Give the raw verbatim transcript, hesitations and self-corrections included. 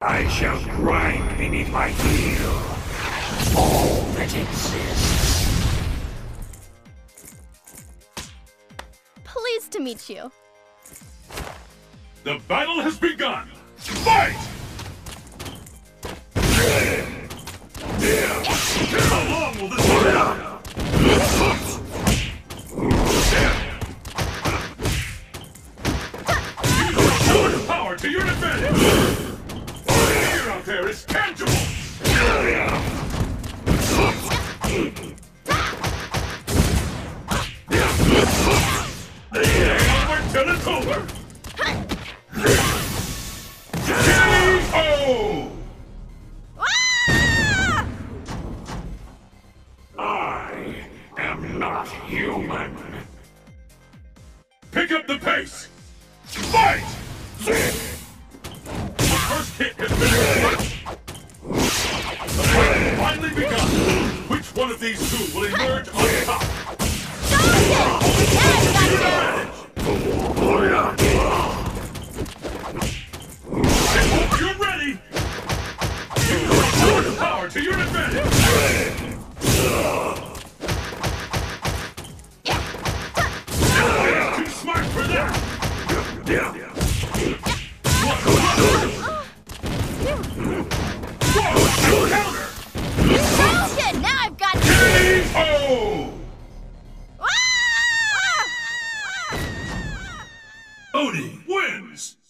I shall grind beneath my heel all that exists. Pleased to meet you. The battle has begun! Fight! How long will this last? Use your power to your advantage! The fear out there is tangible! Stay over till it's over! K O! I am not human. Pick up the pace! Fight! The first hit has been the fight has finally begun! Which one of these two will emerge on top? I hope you're ready! Use your power to your advantage! Too smart for that! Whoa! Counter! Falcon! Now I've got K O! Oni wins!